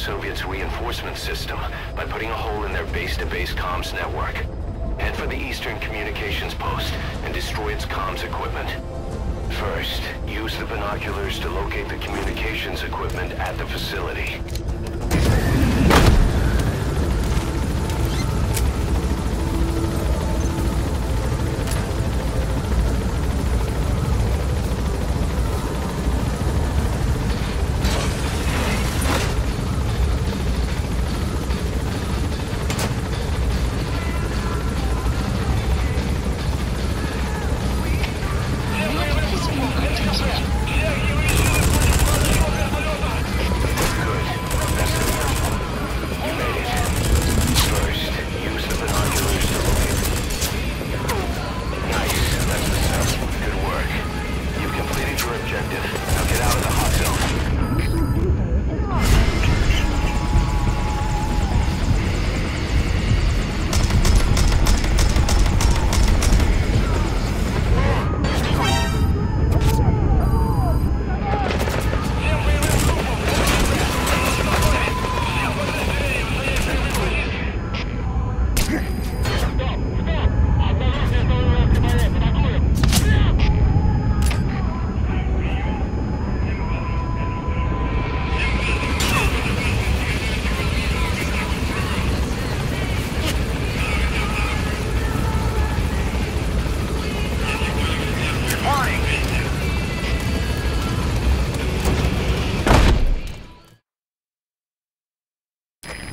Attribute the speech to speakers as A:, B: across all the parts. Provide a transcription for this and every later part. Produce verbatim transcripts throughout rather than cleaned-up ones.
A: Soviets' reinforcement system by putting a hole in their base-to-base comms network. Head for the Eastern Communications Post and destroy its comms equipment. First, use the binoculars to locate the communications equipment at the facility.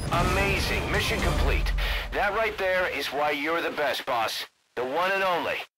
A: Amazing. Mission complete. That right there is why you're the best, boss. The one and only.